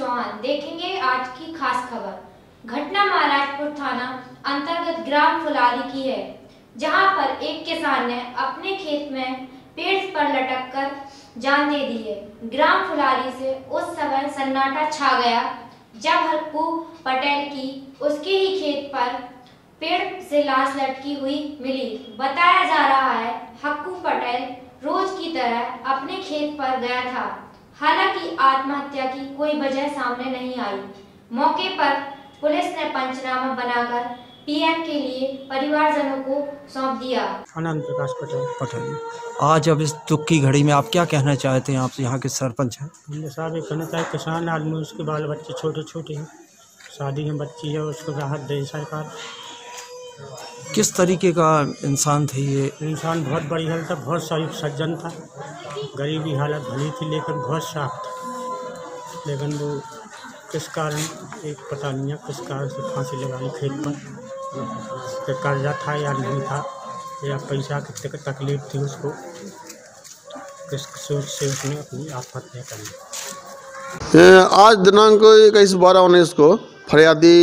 चौहान। देखेंगे आज की खास खबर। घटना महाराजपुर थाना अंतर्गत ग्राम फुलारी की है, जहां पर एक किसान ने अपने खेत में पेड़ पर लटक कर जान दे दी है। ग्राम फुलारी से उस समय सन्नाटा छा गया जब हक्कू पटेल की उसके ही खेत पर पेड़ से लाश लटकी हुई मिली। बताया जा रहा है हक्कू पटेल रोज की तरह अपने खेत पर गया था। हालांकि आत्महत्या की कोई वजह सामने नहीं आई। मौके पर पुलिस ने पंचनामा बनाकर पीएम के लिए परिवारजनों को सौंप दिया। आनंद प्रकाश पटेल। आज अब इस दुख की घड़ी में आप क्या कहना चाहते हैं? आप यहाँ के सरपंच हैं। हमने साहब ये कहना चाहिए, किसान आदमी, उसके बाल बच्चे छोटे छोटे हैं, शादी में बच्ची है, उसको राहत दे सरकार। किस तरीके का इंसान थे ये? इंसान बहुत बड़ी हालत था, बहुत सारी सज्जन था, गरीबी हालत भली थी लेकिन बहुत साफ था। लेकिन वो किस कारण, एक पता नहीं है किस कारण से फांसी लगा ली खेत पर। कि कर्जा था या नहीं था, या पैसा की तकलीफ थी उसको, किस सोच से उसने अपनी आत्महत्या कर ली। आज दिनांक 21/12/19 को फरियादी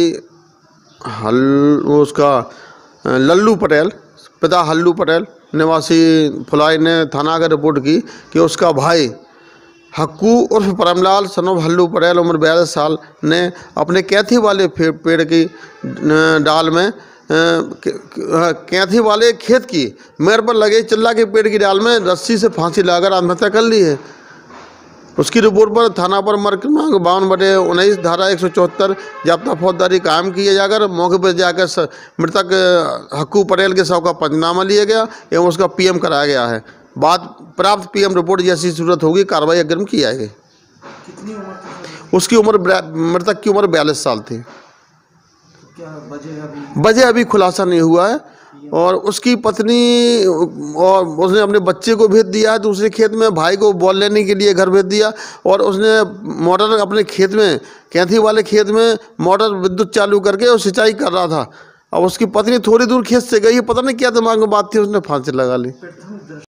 उसका लल्लू पटेल, पिता हल्लू पटेल निवासी फुलाई ने थाना का रिपोर्ट की कि उसका भाई हक्कू उर्फ परमलाल सनोब हल्लू पटेल उम्र 42 साल ने अपने कैथी वाले पेड़ की डाल में कैथी वाले खेत की मेड़ पर लगे चिल्ला के पेड़ की डाल में रस्सी से फांसी लगाकर आत्महत्या कर ली है। उसकी रिपोर्ट पर थाना पर मर्ग क्रमांक 52/19 धारा 174 जाब्ता फौजदारी कायम किए जाकर मौके पर जाकर मृतक हक्कू पटेल के शव का पंचनामा लिया गया एवं उसका पीएम कराया गया है। बाद प्राप्त पीएम रिपोर्ट जैसी सूरत होगी कार्रवाई अग्रिम की जाएगी। कितनी उम्र थी? उसकी उम्र, मृतक की उम्र 42 साल थी। क्या वजह वजह अभी खुलासा नहीं हुआ है। और उसकी पत्नी और उसने अपने बच्चे को भेज दिया है दूसरे खेत में, भाई को बॉल लेने के लिए घर भेज दिया। और उसने मोटर अपने खेत में, कैथी वाले खेत में मोटर विद्युत चालू करके और सिंचाई कर रहा था। अब उसकी पत्नी थोड़ी दूर खेत से गई, पता नहीं क्या दिमाग में बात थी, उसने फांसी लगा ली।